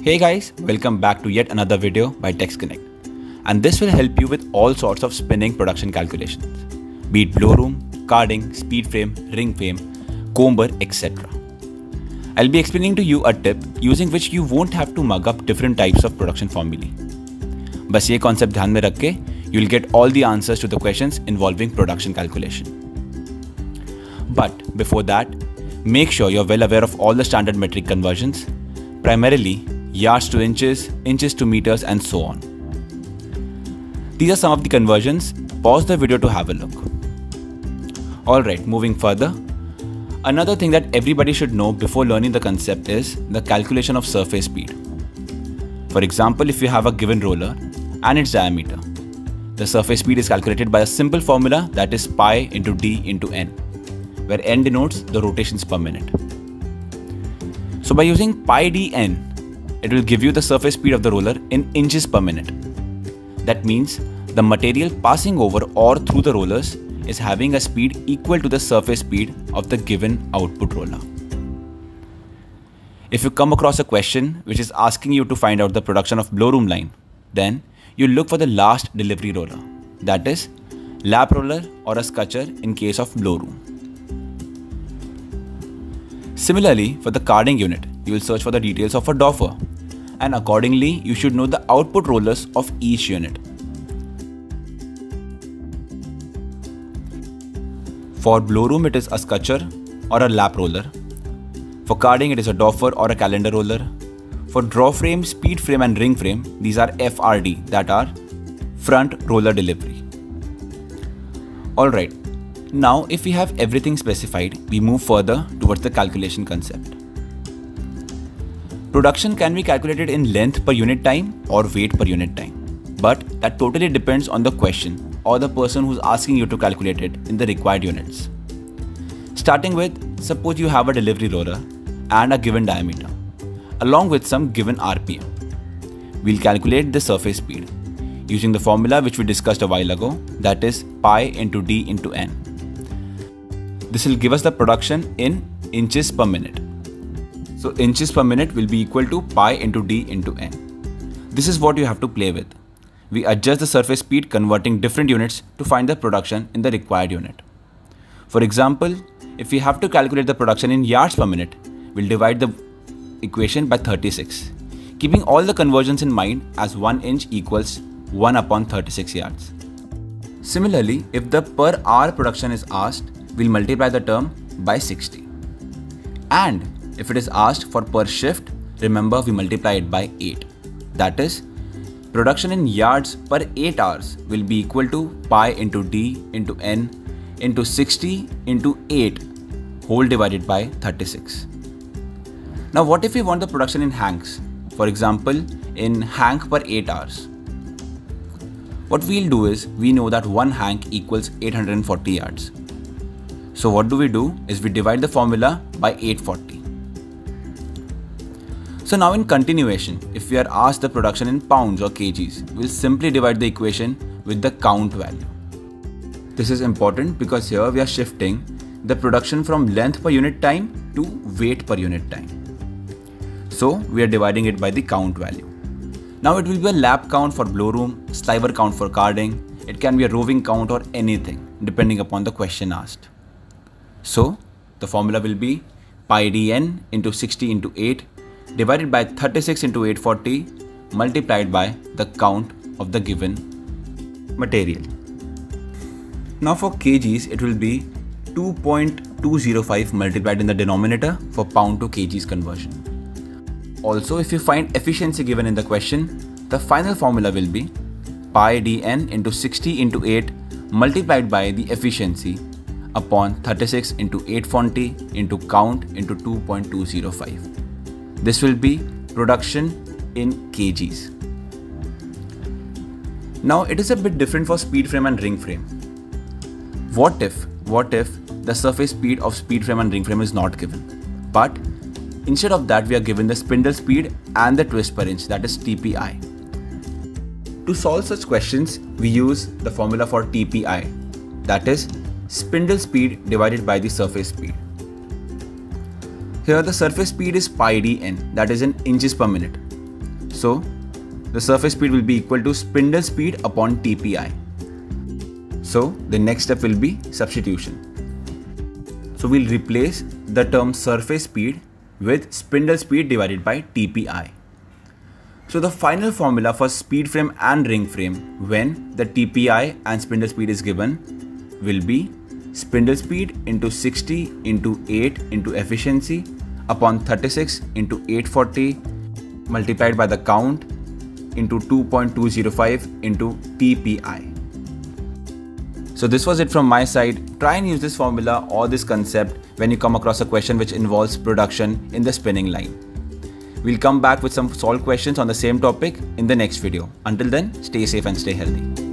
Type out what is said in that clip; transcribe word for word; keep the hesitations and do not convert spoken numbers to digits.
Hey guys, welcome back to yet another video by TextConnect, and this will help you with all sorts of spinning production calculations, be it blow room, carding, speed frame, ring frame, comber, et cetera. I'll be explaining to you a tip using which you won't have to mug up different types of production formulae. बस ये concept ध्यान में रख के you'll get all the answers to the questions involving production calculation. But before that, make sure you're well aware of all the standard metric conversions, primarily yards to inches, inches to meters, and so on. These are some of the conversions. Pause the video to have a look. Alright, moving further. Another thing that everybody should know before learning the concept is the calculation of surface speed. For example, if you have a given roller and its diameter, the surface speed is calculated by a simple formula that is pi into d into n, where n denotes the rotations per minute. So by using pi dn, it will give you the surface speed of the roller in inches per minute. That means the material passing over or through the rollers is having a speed equal to the surface speed of the given output roller. If you come across a question which is asking you to find out the production of blow room line, then you look for the last delivery roller, that is lap roller or a scutcher in case of blow room. Similarly, for the carding unit, you will search for the details of a doffer, and accordingly you should know the output rollers of each unit. For blow room it is a scutcher or a lap roller. For carding it is a doffer or a calendar roller. For draw frame, speed frame and ring frame, these are F R D, that are front roller delivery. Alright, now if we have everything specified, we move further towards the calculation concept. Production can be calculated in length per unit time or weight per unit time, but that totally depends on the question or the person who's asking you to calculate it in the required units. Starting with, suppose you have a delivery roller and a given diameter, along with some given R P M. We'll calculate the surface speed using the formula which we discussed a while ago, that is pi into d into n. This will give us the production in inches per minute. So inches per minute will be equal to pi into d into n. This is what you have to play with. We adjust the surface speed converting different units to find the production in the required unit. For example, if we have to calculate the production in yards per minute, we'll divide the equation by thirty-six, keeping all the conversions in mind as one inch equals one upon thirty-six yards. Similarly, if the per hour production is asked, we'll multiply the term by sixty. And if it is asked for per shift, remember we multiply it by eight. That is, production in yards per eight hours will be equal to pi into d into n into sixty into eight whole divided by thirty-six. Now what if we want the production in hanks? For example, in hank per eight hours. What we'll do is, we know that one hank equals eight hundred forty yards. So what do we do is we divide the formula by eight hundred forty. So now in continuation, if we are asked the production in pounds or kgs, we'll simply divide the equation with the count value. This is important because here we are shifting the production from length per unit time to weight per unit time. So we are dividing it by the count value. Now it will be a lap count for blow room, sliver count for carding, it can be a roving count or anything depending upon the question asked. So the formula will be pi dn into sixty into eight divided by thirty-six into eight hundred forty multiplied by the count of the given material. Now for kgs, it will be two point two zero five multiplied in the denominator for pound to kgs conversion. Also, if you find efficiency given in the question, the final formula will be pi dn into sixty into eight multiplied by the efficiency upon thirty-six into eight hundred forty into count into two point two zero five. This will be production in kgs. Now it is a bit different for speed frame and ring frame. What if, what if the surface speed of speed frame and ring frame is not given, but instead of that we are given the spindle speed and the twist per inch, that is T P I. To solve such questions, we use the formula for T P I, that is spindle speed divided by the surface speed. Here the surface speed is pi dn, that is in inches per minute. So the surface speed will be equal to spindle speed upon T P I. So the next step will be substitution. So we'll replace the term surface speed with spindle speed divided by T P I. So the final formula for speed frame and ring frame when the T P I and spindle speed is given will be spindle speed into sixty into eight into efficiency upon thirty-six into eight forty multiplied by the count into two point two zero five into T P I. So this was it from my side. Try and use this formula or this concept when you come across a question which involves production in the spinning line. We'll come back with some solved questions on the same topic in the next video. Until then, stay safe and stay healthy.